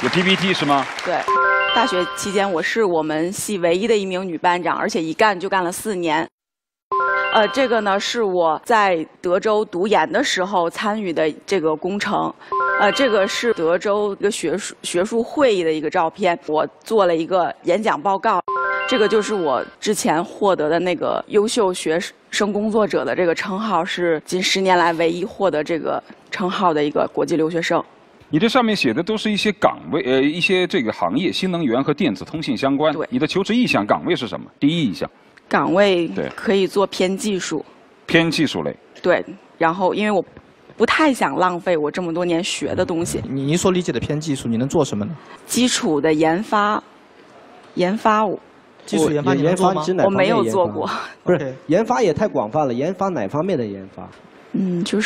有 PPT 是吗？ 对，大学期间我是我们系唯一的一名女班长，而且一干就干了4年。这个呢是我在德州读研的时候参与的这个工程。这个是德州一个学术会议的一个照片，我做了一个演讲报告。这个就是我之前获得的那个优秀学生工作者的这个称号，是近10年来唯一获得这个称号的一个国际留学生。 你这上面写的都是一些岗位，一些这个行业，新能源和电子通信相关。对。你的求职意向岗位是什么？第一意向。 岗位可以做偏技术。偏技术类。对， 然后因为我不太想浪费我这么多年学的东西。 你所理解的偏技术，你能做什么呢？ 基础的研发我。 技术研发你能做吗？ 我没有做过。 不是，研发也太广泛了，研发哪方面的研发？ 就是。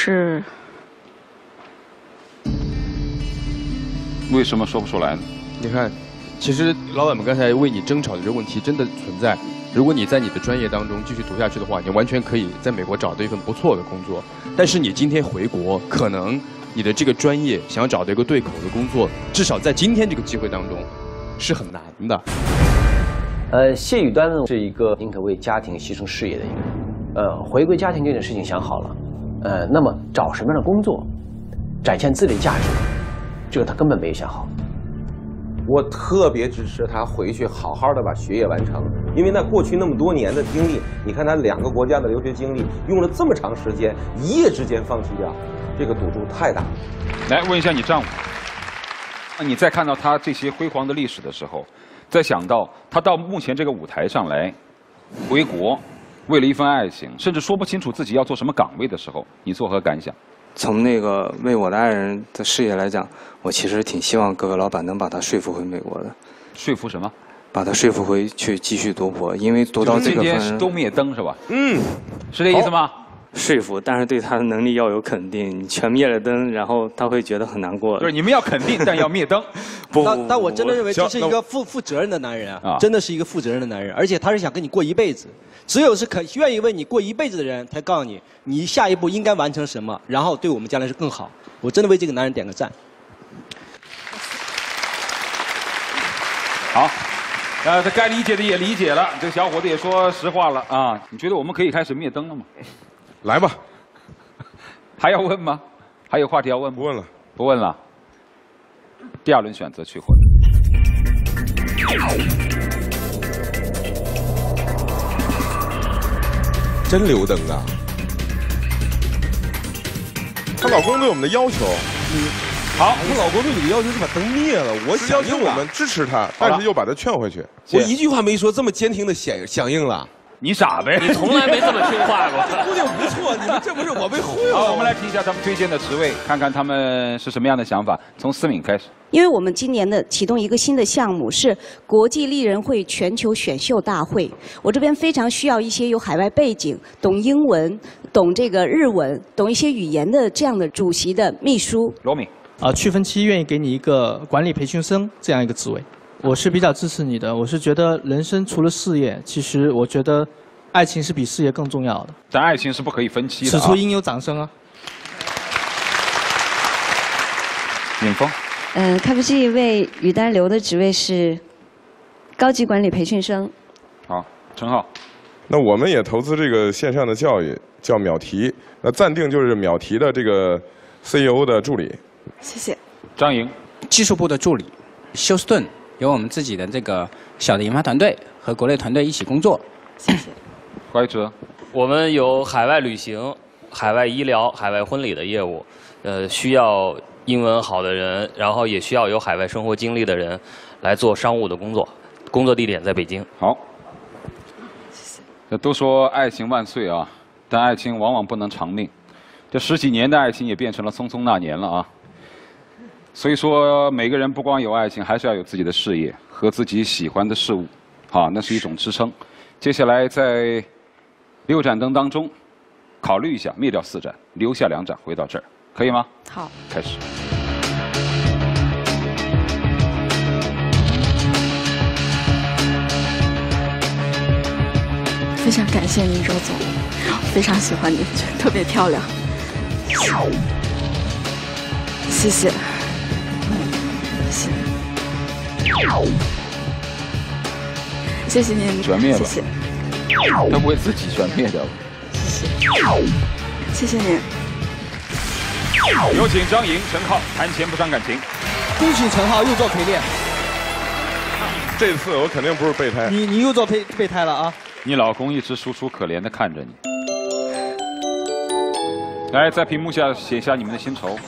为什么说不出来呢？ 你看，其实老板们刚才为你争吵的这个问题真的存在。如果你在你的专业当中继续读下去的话，你完全可以在美国找到一份不错的工作。但是你今天回国，可能你的这个专业想要找到一个对口的工作，至少在今天这个机会当中是很难的。 谢宇端呢是一个宁可为家庭牺牲事业的一个人。回归家庭这件事情想好了，那么找什么样的工作，展现自己的价值，这个他根本没有想好。 我特别支持他回去好好的把学业完成，因为那过去那么多年的经历，你看他2个国家的留学经历，用了这么长时间，一夜之间放弃掉，这个赌注太大了。 来问一下你丈夫，你在看到他这些辉煌的历史的时候，再想到他到目前这个舞台上来，回国，为了一份爱情，甚至说不清楚自己要做什么岗位的时候，你作何感想？ 从那个为我的爱人的事业来讲，我其实挺希望各位老板能把他说服回美国的。 说服什么？ 把他说服回去继续读博，因为读到这个分都灭灯是吧？是这意思吗？ 说服，但是对他的能力要有肯定。你全灭了灯，然后他会觉得很难过。 就是你们要肯定，但要灭灯。 但我真的认为这是一个负责任的男人啊，真的是一个负责任的男人，而且他是想跟你过一辈子。只有是愿意为你过一辈子的人，才告诉你你下一步应该完成什么，然后对我们将来是更好。我真的为这个男人点个赞。 好，他该理解的也理解了，这个小伙子也说实话了啊。你觉得我们可以开始灭灯了吗？ 来吧。 还要问吗？还有话题要问吗？ 不问了。 不问了。第2轮选择去或真留灯啊！她老公对我们的要求， 好， 我老公对你的要求是把灯灭了，我响应我们支持他，但是又把他劝回去。 我一句话没说，这么坚定的响应了。 你傻呗！ 你从来没这么听话过。 姑娘不错，你们这不是我被忽悠了。 好，我们来听一下他们推荐的职位，看看他们是什么样的想法。从思敏开始。 因为我们今年的启动一个新的项目是国际丽人会全球选秀大会，我这边非常需要一些有海外背景、懂英文、懂这个日文、懂一些语言的这样的主席的秘书。 罗敏。 区分期愿意给你一个管理培训生这样一个职位。我是比较支持你的，我是觉得人生除了事业，其实我觉得爱情是比事业更重要的。 但爱情是不可以分期的。 此处应有掌声啊！ 尹峰。 开复系为于丹留的职位是高级管理培训生。 好，陈浩。 那我们也投资这个线上的教育，叫秒提。那暂定就是秒提的这个 CEO 的助理。 谢谢。 张莹。 技术部的助理。休斯顿有我们自己的这个小的研发团队和国内团队一起工作。 谢谢。 怀哲。 我们有海外旅行、海外医疗、海外婚礼的业务，需要英文好的人，然后也需要有海外生活经历的人来做商务的工作。工作地点在北京。 好。谢谢。都说爱情万岁啊，但爱情往往不能长命。这10几年的爱情也变成了匆匆那年了啊。所以说，每个人不光有爱情，还是要有自己的事业和自己喜欢的事物，那是一种支撑。接下来在6盏灯当中，考虑一下灭掉4盏，留下2盏，回到这儿，可以吗？ 好， 开始。 非常感谢您，周总，非常喜欢您，特别漂亮。谢谢。谢谢。 谢谢您， 全灭了， 谢谢。 他不会自己全灭掉吧？ 谢谢您。 有请张莹、陈浩谈钱不伤感情。 恭喜陈浩又做陪练。 这次我肯定不是备胎。 你又做备胎了啊！ 你老公一直楚楚可怜地看着你。来，在屏幕下写下你们的薪酬。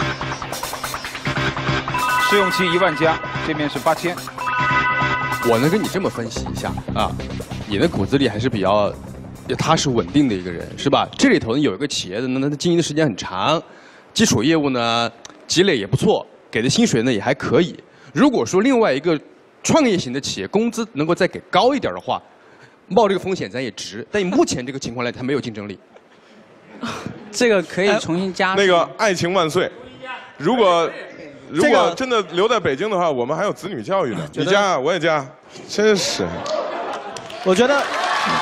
试用期1万加，这边是8000。 我能跟你这么分析一下啊，你的骨子里还是比较踏实稳定的一个人，是吧？这里头呢有一个企业的呢，它经营的时间很长，基础业务呢积累也不错，给的薪水呢也还可以。如果说另外一个创业型的企业工资能够再给高一点的话，冒这个风险咱也值。但以目前这个情况来，它没有竞争力。 这个可以重新加。 那个爱情万岁，如果真的留在北京的话，我们还有子女教育呢。你加，我也加，真是。 我觉得。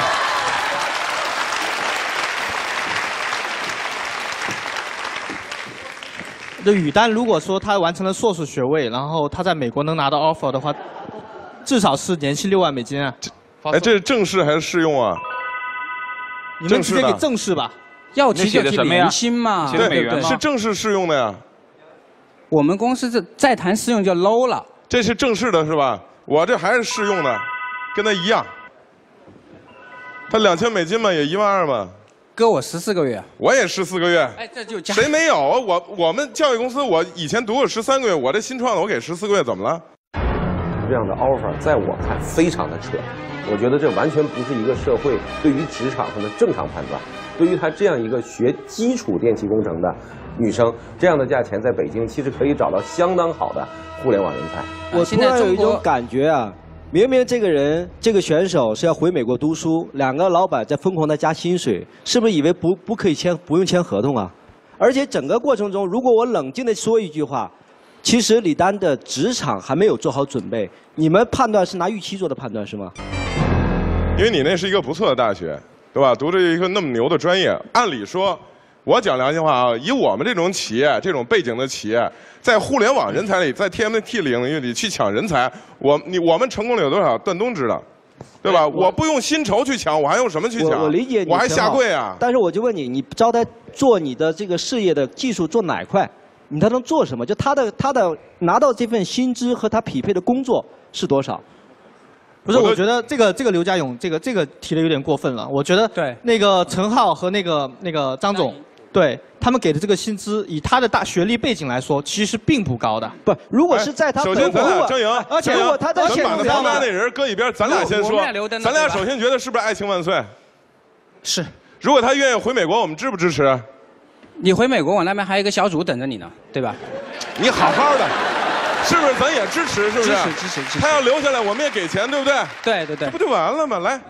这宇丹如果说他完成了硕士学位，然后他在美国能拿到 offer 的话，至少是年薪6万美金啊。 哎，这是正式还是试用啊？ 你们直接给正式吧。 要提就提年薪嘛， 对，是正式试用的呀。 我们公司再谈试用就 low 了。 这是正式的是吧？我这还是试用的，跟他一样。他2000美金嘛，也1万2嘛。 哥，我14个月。 我也14个月。 哎，这就加。 谁没有啊？我们教育公司，我以前读过13个月，我这新创的，我给14个月，怎么了？ 这样的 offer 在我看非常的扯，我觉得这完全不是一个社会对于职场上的正常判断。对于她这样一个学基础电气工程的女生，这样的价钱在北京其实可以找到相当好的互联网人才。 我突然有一种感觉啊，明明这个人这个选手是要回美国读书，两个老板在疯狂的加薪水，是不是以为不用签合同啊？而且整个过程中，如果我冷静的说一句话，其实李丹的职场还没有做好准备，你们判断是拿预期做的判断是吗？ 因为你那是一个不错的大学，对吧？读着一个那么牛的专业，按理说，我讲良心话啊，以我们这种企业、这种背景的企业，在互联网人才里，在 TMT 领域里去抢人才，我们成功率有多少？段东知道，对吧？我不用薪酬去抢，我还用什么去抢？ 我理解你， 我还下跪啊！ 但是我就问你，你招他做你的这个事业的技术做哪块？他能做什么？就他的拿到这份薪资和他匹配的工作是多少？ 不是，我觉得这个刘家勇这个提的有点过分了。我觉得那个陈浩和那个张总，对他们给的这个薪资，以他的大学历背景来说，其实并不高的。 不，如果是在他首先咱俩张莹， 而且如果他在咱把那旁边那人搁一边，咱俩先说。咱俩首先觉得是不是爱情万岁？ 是。 如果他愿意回美国，我们支不支持？ 你回美国，我那边还有一个小组等着你呢，对吧？ 你好好的，是不是？咱也支持，是不是？ 支持。 他要留下来，我们也给钱，对不对？ 对。 这不就完了吗？来。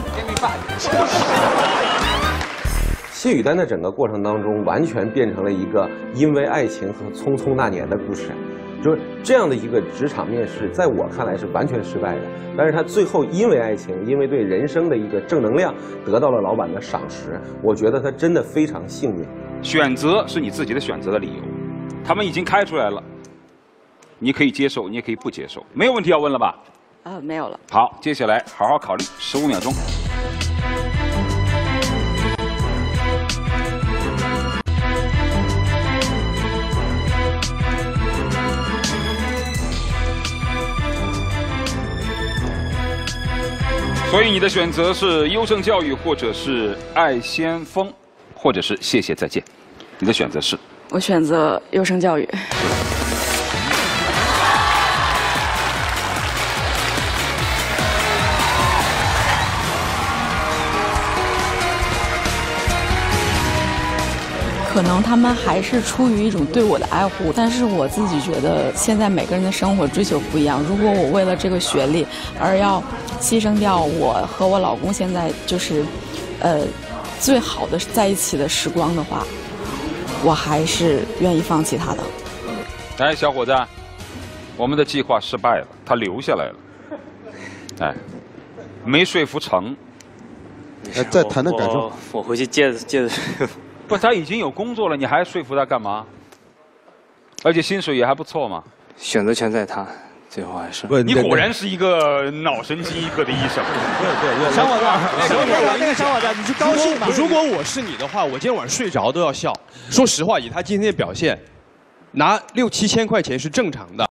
谢宇丹的整个过程当中，完全变成了一个因为爱情和匆匆那年的故事。就是这样的一个职场面试，在我看来是完全失败的。但是他最后因为爱情，因为对人生的一个正能量，得到了老板的赏识。我觉得他真的非常幸运。 选择是你自己的选择的理由，他们已经开出来了，你可以接受，你也可以不接受，没有问题要问了吧？ 没有了。 好，接下来好好考虑，15秒钟。所以你的选择是优胜教育，或者是爱先锋，或者是谢谢再见。你的选择是？ 我选择优胜教育。可能他们还是出于一种对我的爱护，但是我自己觉得现在每个人的生活追求不一样。如果我为了这个学历而要牺牲掉我和我老公现在就是最好的在一起的时光的话，我还是愿意放弃他的。 哎，小伙子，我们的计划失败了，他留下来了。哎，没说服成。 再谈谈感受。 我回去接着。 不，他已经有工作了，你还说服他干嘛？而且薪水也还不错嘛。 选择权在他， 最后还是你果然是一个脑神经医科的医生。 对，小伙子，那个小伙子，你就高兴吧。 如果我是你的话，我今天晚上睡着都要笑。说实话，以他今天的表现，拿6、7千块钱是正常的。